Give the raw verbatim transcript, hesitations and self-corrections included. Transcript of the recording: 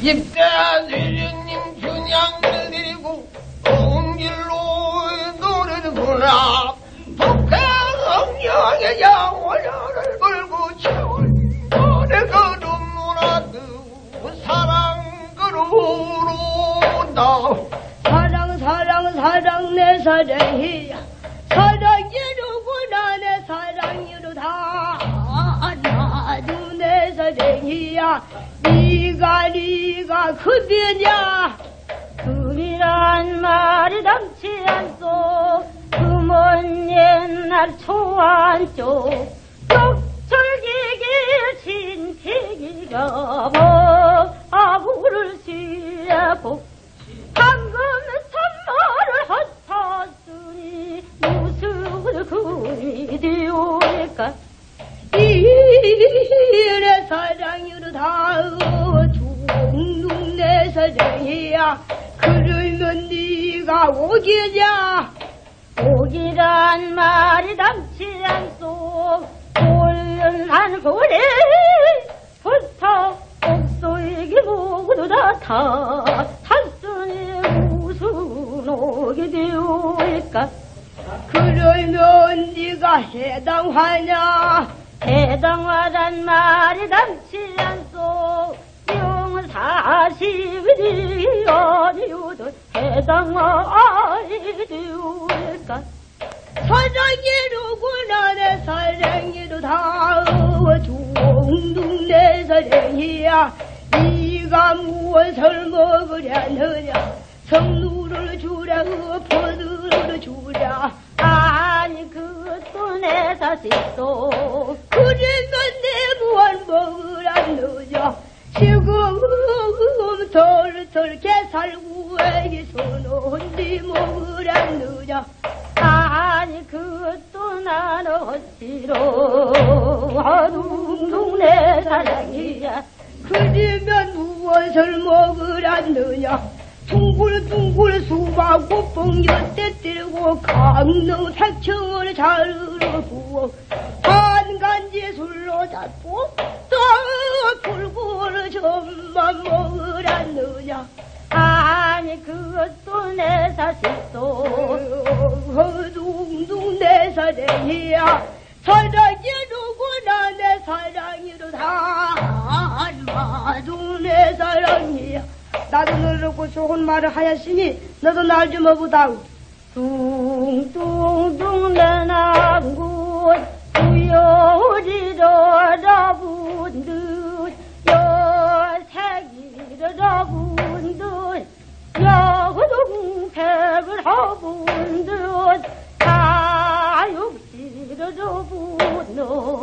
입대한 대령님 춘향을 데리고 온 길로 노래구나. 북한영령의 양호자를 걸고 채운 너의 그름 누나도 사랑 그루로다. 사랑 사랑 사랑 내 사랑이야. 사랑이로구나 내 사랑이로다. 나도 내 사랑이야. 네가 네가 급이냐. 급이란 말이 담지 않소. 금은 옛날 초안쪽 격철기길 진피기가 아부를 시고 방금 선물을 헛탔으니 무슨 금이 되올까. 이래 사랑으로 닿어 중동 내 사랑이야. 그러면 네가 오기냐. 오기란 말이 담지 않소. 올연산 고래 부터 옥소이기 모두 다 타. 탔으니 무슨 오게 되올까. 그러면 네가 해당하냐. 해당하란 말이 담지 않소. 용사십이 어디오도 해당하리 되올까. 사랑이로구나 내 사랑이로 닿어 중동 내 사랑이야. 네가 무엇을 먹으려느냐. 성누를 주랴 엎어들을 주랴. 아니 그것도 내 사실도. 그러면 내 무엇 먹으라느냐. 지금 덜덜 개살구에게 손언디 먹으라느냐. 아니 그것도 난 어찌로 둥둥 내 사랑이야. 그러면 무엇을 먹으라느냐. 둥글둥글 수박 꽃봉 엿대 때리고 강릉 색청을 자르러 부어 한간지 술로 잡고 또 불고를 좀만 먹으라느냐. 아니 그것도 내 사실도. 둥둥 내 사랑이야. 사랑이로구나 내 사랑이로 다. 나도 내 사랑이야. 나도 너를 놓고 좋은 말을 하였으니 너도 날 좀 어부다우. 둥둥둥 내 남군 우여지러 라분 듯 여색이러 라분 듯 여동백을 하분 듯 다육지러 라분 듯